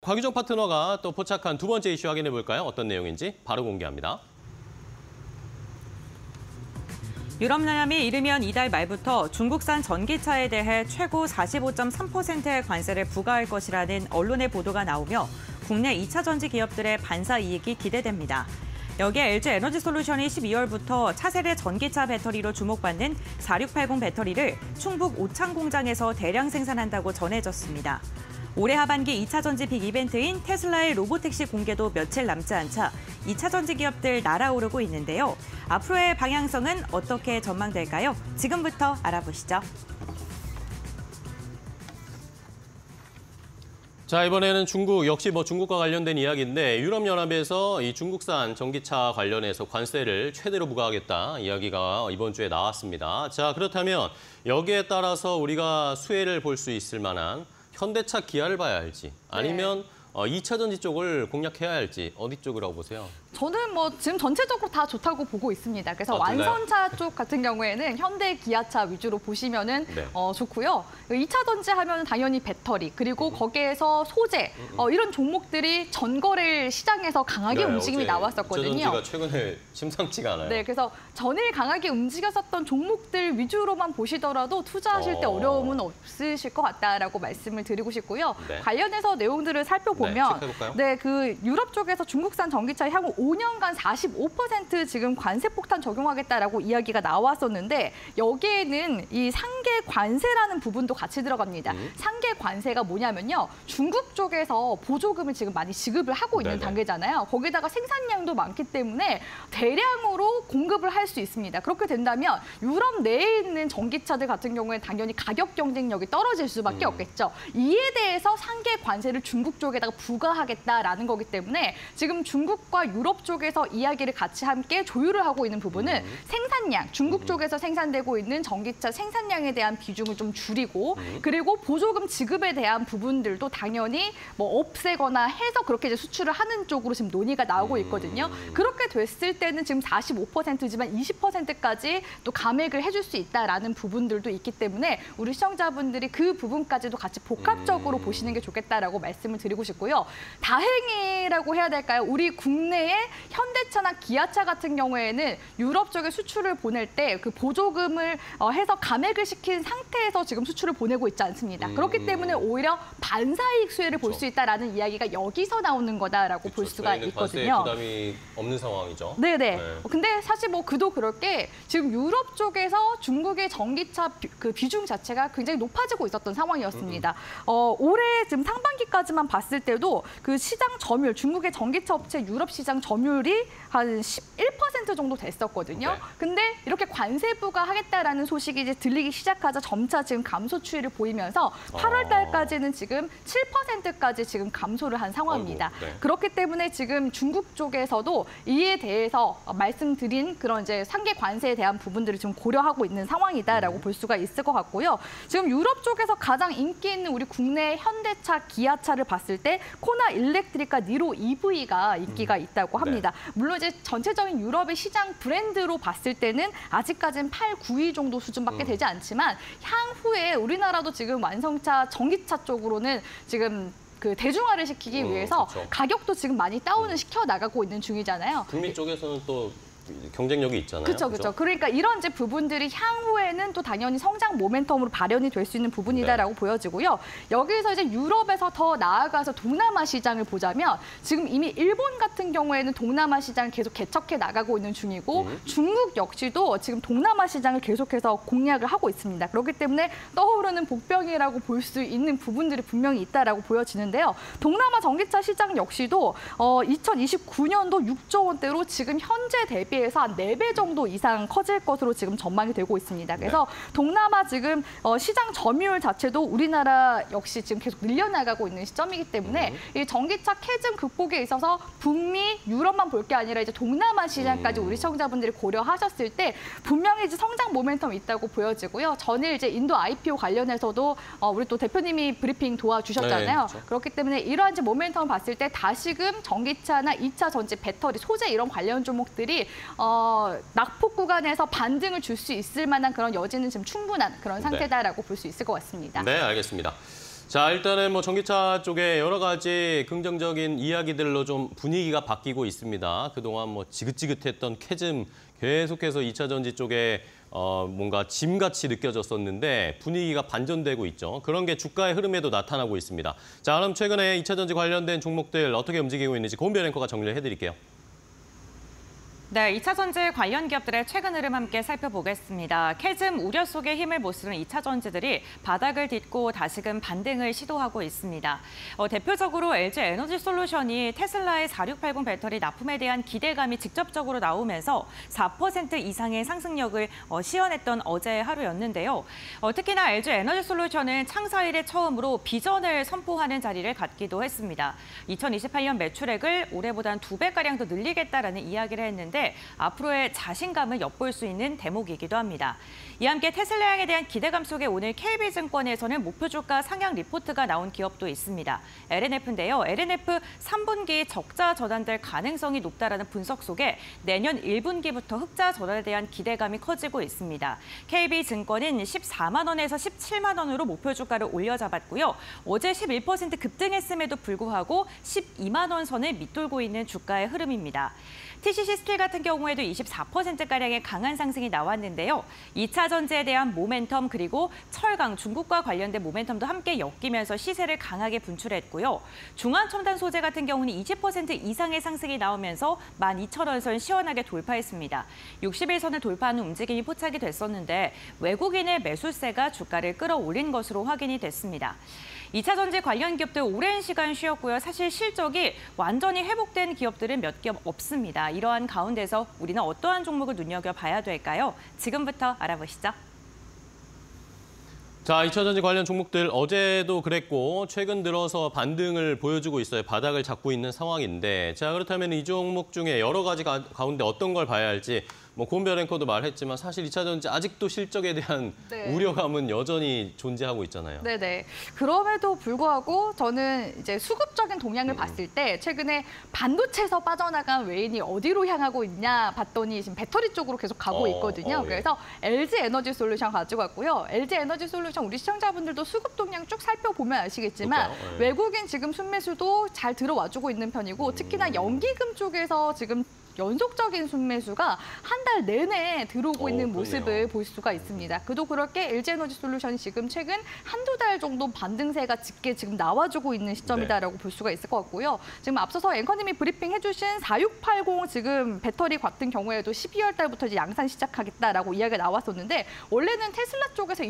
곽유정 파트너가 또 포착한 두 번째 이슈 확인해 볼까요? 어떤 내용인지 바로 공개합니다. 유럽연합이 이르면 이달 말부터 중국산 전기차에 대해 최고 45.3%의 관세를 부과할 것이라는 언론의 보도가 나오며 국내 2차 전지 기업들의 반사 이익이 기대됩니다. 여기에 LG에너지솔루션이 12월부터 차세대 전기차 배터리로 주목받는 4680 배터리를 충북 오창 공장에서 대량 생산한다고 전해졌습니다. 올해 하반기 2차 전지 빅 이벤트인 테슬라의 로보택시 공개도 며칠 남지 않자 2차 전지 기업들 날아오르고 있는데요. 앞으로의 방향성은 어떻게 전망될까요? 지금부터 알아보시죠. 자, 이번에는 중국, 역시 중국과 관련된 이야기인데 유럽연합에서 이 중국산 전기차 관련해서 관세를 최대로 부과하겠다 이야기가 이번 주에 나왔습니다. 자, 그렇다면 여기에 따라서 우리가 수혜를 볼 수 있을 만한 현대차, 기아를 봐야 할지 아니면 2차 전지 쪽을 공략해야 할지 어디 쪽이라고 보세요? 저는 지금 전체적으로 다 좋다고 보고 있습니다. 그래서 완선차 쪽 같은 경우에는 현대, 기아차 위주로 보시면은 좋고요. 2차 전지 하면 당연히 배터리 그리고 거기에서 소재 이런 종목들이 전거래 시장에서 강하게 움직임이 나왔었거든요. 2차 전지가 최근에 심상치가 않아요. 네, 그래서 전일 강하게 움직였었던 종목들 위주로만 보시더라도 투자하실 때 어려움은 없으실 것 같다라고 말씀을 드리고 싶고요. 관련해서 내용들을 살펴보면 그 유럽 쪽에서 중국산 전기차 향후 5년간 45% 지금 관세 폭탄 적용하겠다라고 이야기가 나왔었는데 여기에는 이 상계 관세라는 부분도 같이 들어갑니다. 상계 관세가 뭐냐면요. 중국 쪽에서 보조금을 지금 많이 지급을 하고 있는 단계잖아요. 거기다가 생산량도 많기 때문에 대량으로 공급을 할 수 있습니다. 그렇게 된다면 유럽 내에 있는 전기차들 같은 경우에는 당연히 가격 경쟁력이 떨어질 수밖에 없겠죠. 이에 대해서 상계 관세를 중국 쪽에다가 부과하겠다라는 거기 때문에 지금 중국과 유럽 쪽에서 이야기를 같이 함께 조율을 하고 있는 부분은 생산량, 중국 쪽에서 생산되고 있는 전기차 생산량에 대한 비중을 좀 줄이고 그리고 보조금 지급에 대한 부분들도 당연히 없애거나 해서 그렇게 이제 수출을 하는 쪽으로 지금 논의가 나오고 있거든요. 그렇게 됐을 때는 지금 45%지만 20%까지 또 감액을 해줄 수 있다라는 부분들도 있기 때문에 우리 시청자분들이 그 부분까지도 같이 복합적으로 보시는 게 좋겠다라고 말씀을 드리고 싶고요. 다행이라고 해야 될까요? 우리 국내에 현대차나 기아차 같은 경우에는 유럽 쪽에 수출을 보낼 때 그 보조금을 해서 감액을 시킨 상태에서 지금 수출을 보내고 있지 않습니다. 그렇기 때문에 오히려 반사이익 수혜를 볼 수 있다라는 이야기가 여기서 나오는 거다라고 볼 수가 있거든요. 관세 부담이 없는 상황이죠. 네네. 근데 사실 그도 그럴 게 지금 유럽 쪽에서 중국의 전기차 그 비중 자체가 굉장히 높아지고 있었던 상황이었습니다. 올해 지금 상반기까지만 봤을 때도 그 시장 점유율, 중국의 전기차 업체 유럽 시장 점유율이 한 11% 정도 됐었거든요. 근데 이렇게 관세 부과하겠다라는 소식이 이제 들리기 시작하자 점차 지금 감소 추이를 보이면서 8월 달까지는 지금 7%까지 지금 감소를 한 상황입니다. 그렇기 때문에 지금 중국 쪽에서도 이에 대해서 말씀드린 그런 이제 상계 관세에 대한 부분들을 지금 고려하고 있는 상황이다라고 볼 수가 있을 것 같고요. 지금 유럽 쪽에서 가장 인기 있는 우리 국내 현대차, 기아차를 봤을 때 코나 일렉트리카 니로 EV가 인기가 있다고 합니다. 물론 이제 전체적인 유럽의 시장 브랜드로 봤을 때는 아직까지는 8, 9위 정도 수준밖에 되지 않지만 향후에 우리나라도 지금 완성차, 전기차 쪽으로는 지금 그 대중화를 시키기 위해서 가격도 지금 많이 다운을 시켜 나가고 있는 중이잖아요. 북미 쪽에서는 또 경쟁력이 있잖아요. 그렇죠. 그러니까 이런 이제 부분들이 향후에는 또 당연히 성장 모멘텀으로 발현이 될 수 있는 부분이다라고 보여지고요. 여기서 이제 유럽에서 더 나아가서 동남아 시장을 보자면 지금 이미 일본 같은 경우에는 동남아 시장을 계속 개척해 나가고 있는 중이고 중국 역시도 지금 동남아 시장을 계속해서 공략을 하고 있습니다. 그렇기 때문에 떠오르는 복병이라고 볼 수 있는 부분들이 분명히 있다라고 보여지는데요. 동남아 전기차 시장 역시도 2029년도 6조 원대로 지금 현재 대비 에서 한 4배 정도 이상 커질 것으로 지금 전망이 되고 있습니다. 그래서 동남아 지금 시장 점유율 자체도 우리나라 역시 지금 계속 늘려나가고 있는 시점이기 때문에 이 전기차 캐즘 극복에 있어서 북미, 유럽만 볼 게 아니라 이제 동남아 시장까지 우리 시청자분들이 고려하셨을 때 분명히 이제 성장 모멘텀이 있다고 보여지고요. 전일 이제 인도 IPO 관련해서도 우리 또 대표님이 브리핑 도와주셨잖아요. 그렇기 때문에 이러한 이제 모멘텀을 봤을 때 다시금 전기차나 2차 전지, 배터리, 소재 이런 관련 종목들이 낙폭 구간에서 반등을 줄 수 있을 만한 그런 여지는 지금 충분한 그런 상태다라고 볼 수 있을 것 같습니다. 네, 알겠습니다. 자, 일단은 뭐 전기차 쪽에 여러 가지 긍정적인 이야기들로 좀 분위기가 바뀌고 있습니다. 그동안 뭐 지긋지긋했던 캐즘 계속해서 2차 전지 쪽에 뭔가 짐같이 느껴졌었는데 분위기가 반전되고 있죠. 그런 게 주가의 흐름에도 나타나고 있습니다. 자, 그럼 최근에 2차 전지 관련된 종목들 어떻게 움직이고 있는지 고은별 앵커가 정리를 해드릴게요. 네, 2차 전지 관련 기업들의 최근 흐름 함께 살펴보겠습니다. 캐즘 우려 속에 힘을 못 쓰는 2차 전지들이 바닥을 딛고 다시금 반등을 시도하고 있습니다. 대표적으로 LG 에너지 솔루션이 테슬라의 4680 배터리 납품에 대한 기대감이 직접적으로 나오면서 4% 이상의 상승력을 시현했던 어제의 하루였는데요. 특히나 LG 에너지 솔루션은 창사 이래 처음으로 비전을 선포하는 자리를 갖기도 했습니다. 2028년 매출액을 올해보단 2배가량 더 늘리겠다라는 이야기를 했는데 앞으로의 자신감을 엿볼 수 있는 대목이기도 합니다. 이와 함께 테슬라향에 대한 기대감 속에 오늘 KB증권에서는 목표 주가 상향 리포트가 나온 기업도 있습니다. LNF인데요. LNF 3분기 적자 전환될 가능성이 높다라는 분석 속에 내년 1분기부터 흑자 전환에 대한 기대감이 커지고 있습니다. KB증권은 14만 원에서 17만 원으로 목표 주가를 올려잡았고요. 어제 11% 급등했음에도 불구하고 12만 원 선을 밑돌고 있는 주가의 흐름입니다. TCC 스틸 같은 경우에도 24%가량의 강한 상승이 나왔는데요. 2차 전지에 대한 모멘텀 그리고 철강, 중국과 관련된 모멘텀도 함께 엮이면서 시세를 강하게 분출했고요. 중환첨단 소재 같은 경우는 20% 이상의 상승이 나오면서 12,000원 선 시원하게 돌파했습니다. 61선을 돌파하는 움직임이 포착이 됐었는데 외국인의 매수세가 주가를 끌어올린 것으로 확인이 됐습니다. 2차 전지 관련 기업들 오랜 시간 쉬었고요. 사실 실적이 완전히 회복된 기업들은 몇 기업 없습니다. 이러한 가운데서 우리는 어떠한 종목을 눈여겨봐야 될까요? 지금부터 알아보시죠. 자, 2차 전지 관련 종목들 어제도 그랬고 최근 들어서 반등을 보여주고 있어요. 바닥을 잡고 있는 상황인데 자, 그렇다면 이 종목 중에 여러 가지 가운데 어떤 걸 봐야 할지 뭐 고은별 앵커도 말했지만 사실 2차 전지 아직도 실적에 대한 우려감은 여전히 존재하고 있잖아요. 네네. 그럼에도 불구하고 저는 이제 수급적인 동향을 봤을 때 최근에 반도체에서 빠져나간 외인이 어디로 향하고 있냐 봤더니 지금 배터리 쪽으로 계속 가고 있거든요. 그래서 LG 에너지 솔루션 가지고 왔고요. LG 에너지 솔루션 우리 시청자분들도 수급 동향 쭉 살펴보면 아시겠지만 외국인 지금 순매수도 잘 들어와주고 있는 편이고 특히나 연기금 쪽에서 지금 연속적인 순매수가 한 달 내내 들어오고 있는 모습을 볼 수가 있습니다. 그도 그렇게 LG에너지 솔루션이 지금 최근 한두 달 정도 반등세가 짙게 지금 나와주고 있는 시점이다라고 볼 수가 있을 것 같고요. 지금 앞서서 앵커님이 브리핑 해주신 4680 지금 배터리 같은 경우에도 12월 달부터 이제 양산 시작하겠다라고 이야기가 나왔었는데 원래는 테슬라 쪽에서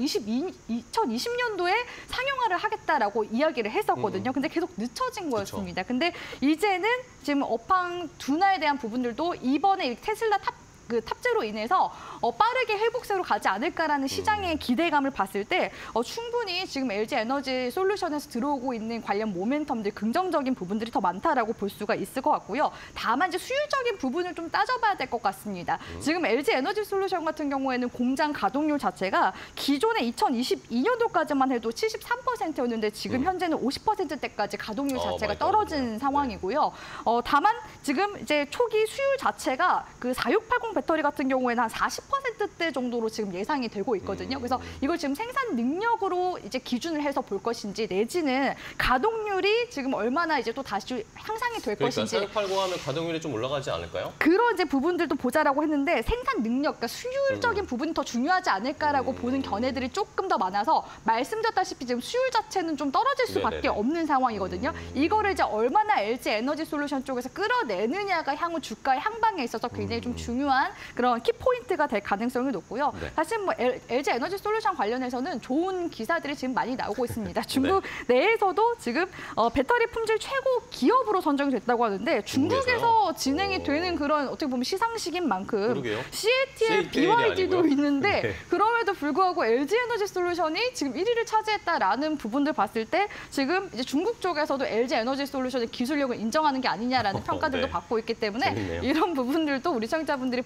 2020년도에 상용화를 하겠다라고 이야기를 했었거든요. 근데 계속 늦춰진 거였습니다. 근데 이제는 지금 업황 둔화에 대한 부분들도 이번에 테슬라 탑재로 인해서 빠르게 회복세로 가지 않을까라는 시장의 기대감을 봤을 때 충분히 지금 LG 에너지 솔루션에서 들어오고 있는 관련 모멘텀들 긍정적인 부분들이 더 많다라고 볼 수가 있을 것 같고요. 다만 이제 수율적인 부분을 좀 따져봐야 될 것 같습니다. 지금 LG 에너지 솔루션 같은 경우에는 공장 가동률 자체가 기존에 2022년도까지만 해도 73%였는데 지금 현재는 50%대까지 가동률 자체가 떨어진 상황이고요. 다만 지금 이제 초기 수율 자체가 그 4680 배터리 같은 경우에는 한 40%대 정도로 지금 예상이 되고 있거든요. 그래서 이걸 지금 생산 능력으로 이제 기준을 해서 볼 것인지 내지는 가동률이 지금 얼마나 이제 또 다시 향상이 될 것인지. 4680 하면 가동률이 좀 올라가지 않을까요? 그런 이제 부분들도 보자라고 했는데 생산 능력, 그러니까 수율적인 부분이 더 중요하지 않을까라고 보는 견해들이 조금 더 많아서 말씀드렸다시피 지금 수율 자체는 좀 떨어질 수밖에 없는 상황이거든요. 이거를 이제 얼마나 LG 에너지 솔루션 쪽에서 끌어내느냐가 향후 주가의 향방에 있어서 굉장히 좀 중요한 그런 키포인트가 될 가능성이 높고요. 사실 뭐 LG 에너지 솔루션 관련해서는 좋은 기사들이 지금 많이 나오고 있습니다. 중국 내에서도 지금 배터리 품질 최고 기업으로 선정이 됐다고 하는데 중국에서 진행이 되는 그런 어떻게 보면 시상식인 만큼 CATL, BYD도 있는데 그럼에도 불구하고 LG 에너지 솔루션이 지금 1위를 차지했다라는 부분들 봤을 때 지금 이제 중국 쪽에서도 LG 에너지 솔루션의 기술력을 인정하는 게 아니냐라는 평가들도 받고 있기 때문에 재밌네요. 이런 부분들도 우리 시청자분들이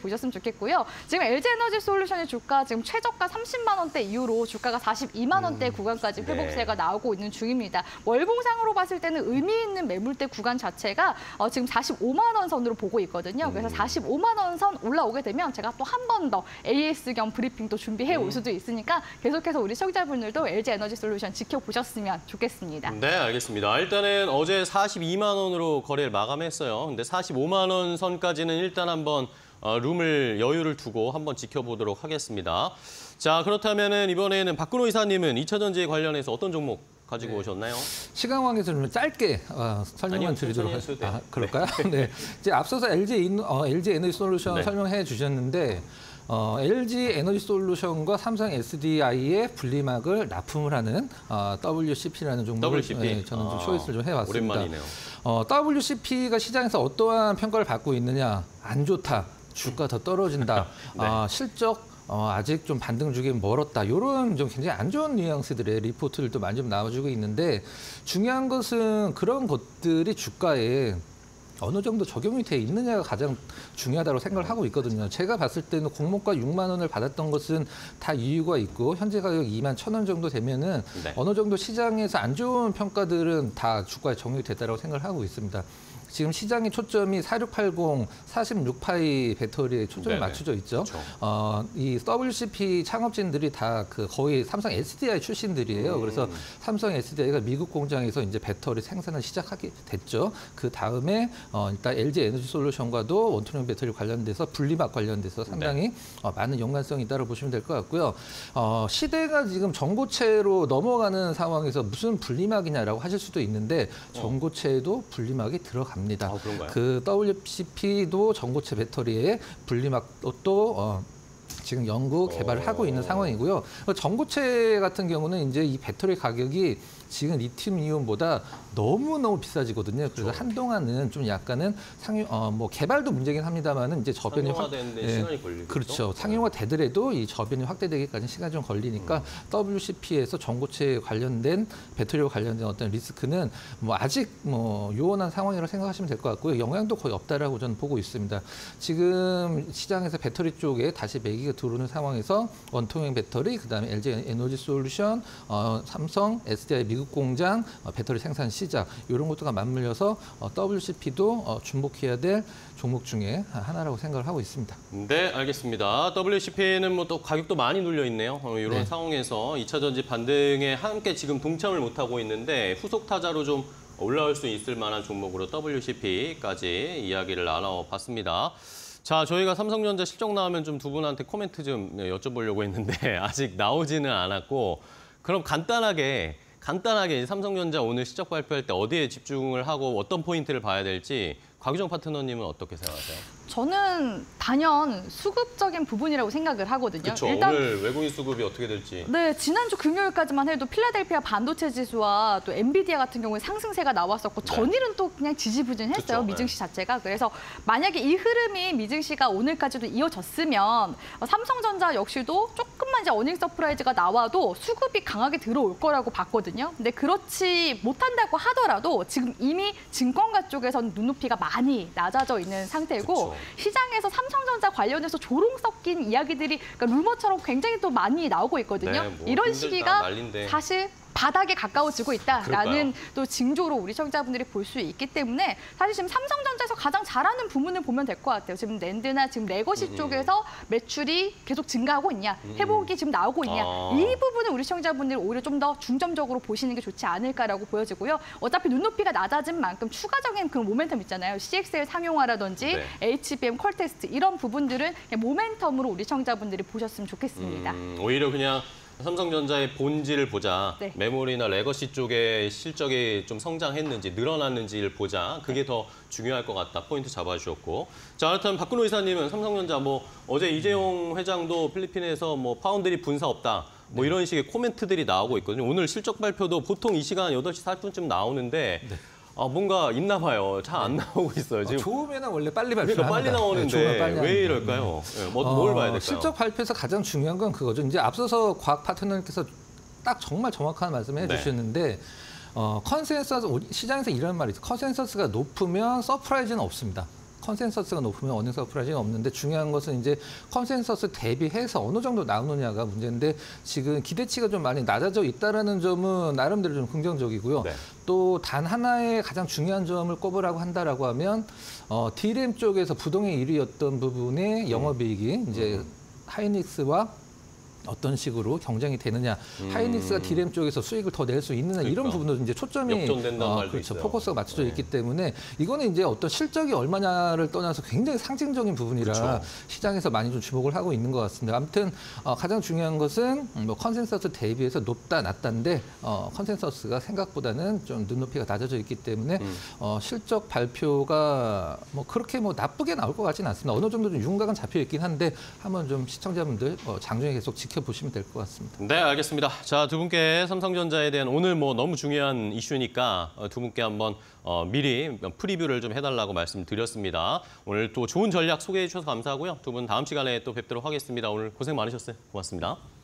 지켜보셨으면 좋겠고요. 지금 LG에너지솔루션의 주가 지금 최저가 30만 원대 이후로 주가가 42만 원대 구간까지 회복세가 나오고 있는 중입니다. 월봉상으로 봤을 때는 의미 있는 매물대 구간 자체가 지금 45만 원 선으로 보고 있거든요. 그래서 45만 원 선 올라오게 되면 제가 또 한 번 더 AS 겸 브리핑도 준비해 올 수도 있으니까 계속해서 우리 시청자분들도 LG에너지솔루션 지켜보셨으면 좋겠습니다. 네, 알겠습니다. 일단은 어제 42만 원으로 거래를 마감했어요. 근데 45만 원 선까지는 일단 한번 여유를 두고 한번 지켜보도록 하겠습니다. 자, 그렇다면은 이번에는 박근호 이사님은 2차 전지 관련해서 어떤 종목 가지고 오셨나요? 시간 관계에서 좀 짧게 설명을 드리도록 하겠습니다. 그럴까요? 네. 이제 앞서서 LG 에너지솔루션 설명해 주셨는데 LG 에너지솔루션과 삼성 SDI의 분리막을 납품을 하는 WCP라는 종목을 저는 좀 초이스를 좀 해봤습니다. 오랜만이네요. WCP가 시장에서 어떠한 평가를 받고 있느냐? 안 좋다. 주가 더 떨어진다. 네. 실적 아직 좀 반등 주기 멀었다. 이런 좀 굉장히 안 좋은 뉘앙스들의 리포트들도 많이 좀 나와주고 있는데 중요한 것은 그런 것들이 주가에 어느 정도 적용이 돼 있느냐가 가장 중요하다고 생각을 하고 있거든요. 제가 봤을 때는 공모가 6만 원을 받았던 것은 다 이유가 있고 현재 가격 2만 1,000원 정도 되면은 어느 정도 시장에서 안 좋은 평가들은 다 주가에 적용이 됐다고 생각을 하고 있습니다. 지금 시장의 초점이 4680, 46파이 배터리에 초점이 맞춰져 있죠. 그렇죠. 이 WCP 창업진들이 다 거의 삼성 SDI 출신들이에요. 그래서 삼성 SDI가 미국 공장에서 이제 배터리 생산을 시작하게 됐죠. 그 다음에 일단 LG 에너지솔루션과도 원통형 배터리 관련돼서 분리막 관련돼서 상당히 많은 연관성이 있다고 보시면 될 것 같고요. 시대가 지금 전고체로 넘어가는 상황에서 무슨 분리막이냐라고 하실 수도 있는데 전고체에도 분리막이 들어갑니다. 그 WCP도 전고체 배터리에 분리막도 지금 연구 개발을 하고 있는 상황이고요. 전고체 같은 경우는 이제 이 배터리 가격이 지금 리튬이온보다 너무너무 비싸지거든요. 그래서 한동안은 좀 약간은 개발도 문제긴 합니다만은 이제 저변이 상용화되는데 시간이 걸리겠죠. 그렇죠. 상용화 되더라도 이 저변이 확대되기까지 시간이 좀 걸리니까 WCP에서 전고체 관련된 배터리와 관련된 어떤 리스크는 아직 요원한 상황이라고 생각하시면 될 것 같고요. 영향도 거의 없다라고 저는 보고 있습니다. 지금 시장에서 배터리 쪽에 다시 매기가 들어오는 상황에서 원통형 배터리, 그다음에 LG 에너지솔루션, 삼성, SDI 미국 공장, 배터리 생산 시작 이런 것들과 맞물려서 WCP도 주목해야 될 종목 중에 하나라고 생각을 하고 있습니다. 네, 알겠습니다. WCP는 또 가격도 많이 눌려 있네요. 이런 상황에서 2차 전지 반등에 함께 지금 동참을 못하고 있는데 후속 타자로 좀 올라올 수 있을 만한 종목으로 WCP까지 이야기를 나눠봤습니다. 자, 저희가 삼성전자 실적 나오면 좀 두 분한테 코멘트 좀 여쭤보려고 했는데 아직 나오지는 않았고 그럼 간단하게 삼성전자 오늘 실적 발표할 때 어디에 집중을 하고 어떤 포인트를 봐야 될지 곽유정 파트너님은 어떻게 생각하세요? 저는 단연 수급적인 부분이라고 생각을 하거든요. 그렇죠. 일단 오늘 외국인 수급이 어떻게 될지. 네, 지난주 금요일까지만 해도 필라델피아 반도체 지수와 또 엔비디아 같은 경우에 상승세가 나왔었고 전일은 또 그냥 지지부진했어요. 그쵸, 미증시 자체가. 그래서 만약에 이 흐름이 미증시가 오늘까지도 이어졌으면 삼성전자 역시도 조금만 이제 어닝 서프라이즈가 나와도 수급이 강하게 들어올 거라고 봤거든요. 근데 그렇지 못한다고 하더라도 지금 이미 증권가 쪽에서는 눈높이가 많이 낮아져 있는 상태고 그쵸. 시장에서 삼성전자 관련해서 조롱 섞인 이야기들이 그러니까 루머처럼 굉장히 또 많이 나오고 있거든요. 네, 이런 시기가 난린데. 사실 바닥에 가까워지고 있다라는 그럴까요? 또 징조로 우리 시청자분들이 볼 수 있기 때문에 사실 지금 삼성전자에서 가장 잘하는 부문을 보면 될 것 같아요. 지금 낸드나 지금 레거시 쪽에서 매출이 계속 증가하고 있냐, 회복이 지금 나오고 있냐 이 부분을 우리 시청자분들이 오히려 좀 더 중점적으로 보시는 게 좋지 않을까라고 보여지고요. 어차피 눈높이가 낮아진 만큼 추가적인 그 모멘텀 있잖아요. CXL 상용화라든지 HBM 컬 테스트 이런 부분들은 그냥 모멘텀으로 우리 시청자분들이 보셨으면 좋겠습니다. 오히려 그냥 삼성전자의 본질을 보자. 메모리나 레거시 쪽에 실적이 좀 성장했는지 늘어났는지를 보자. 그게 더 중요할 것 같다. 포인트 잡아주셨고. 자, 그렇다면 박근호 이사님은 삼성전자 어제 이재용 회장도 필리핀에서 파운드리 분사 없다. 이런 식의 코멘트들이 나오고 있거든요. 오늘 실적 발표도 보통 이 시간 8시 40분쯤 나오는데 뭔가 있나 봐요. 잘 안 나오고 있어요. 지금 좋으면 원래 빨리 발표합니다. 빨리 나오는데 왜 이럴까요? 뭘 봐야 될까요? 실적 발표에서 가장 중요한 건 그거죠. 이제 앞서서 곽 파트너님께서 딱 정말 정확한 말씀을 해주셨는데 컨센서스 시장에서 이런 말이 있어요. 컨센서스가 높으면 서프라이즈는 없습니다. 컨센서스가 높으면 어닝 서프라이즈는 없는데 중요한 것은 이제 컨센서스 대비해서 어느 정도 나오느냐가 문제인데 지금 기대치가 좀 많이 낮아져 있다라는 점은 나름대로 좀 긍정적이고요. 네. 또 단 하나의 가장 중요한 점을 꼽으라고 한다라고 하면 D램 쪽에서 부동의 1위였던 부분의 영업이익이 이제 하이닉스와 어떤 식으로 경쟁이 되느냐, 하이닉스가 D램 쪽에서 수익을 더 낼 수 있느냐 이런 부분도 이제 초점이 그렇죠, 포커스가 맞춰져 있기 때문에 이거는 이제 어떤 실적이 얼마냐를 떠나서 굉장히 상징적인 부분이라 그렇죠. 시장에서 많이 좀 주목을 하고 있는 것 같습니다. 아무튼 가장 중요한 것은 뭐 컨센서스 대비해서 높다 낮다인데 컨센서스가 생각보다는 좀 눈높이가 낮아져 있기 때문에 실적 발표가 뭐 그렇게 뭐 나쁘게 나올 것 같지는 않습니다. 어느 정도 좀 윤곽은 잡혀 있긴 한데 한번 좀 시청자분들 장중에 계속 지켜보시면 될 것 같습니다. 네, 알겠습니다. 자, 두 분께 삼성전자에 대한 오늘 뭐 너무 중요한 이슈니까 두 분께 한번 미리 프리뷰를 좀 해달라고 말씀드렸습니다. 오늘 또 좋은 전략 소개해 주셔서 감사하고요. 두 분 다음 시간에 또 뵙도록 하겠습니다. 오늘 고생 많으셨어요. 고맙습니다.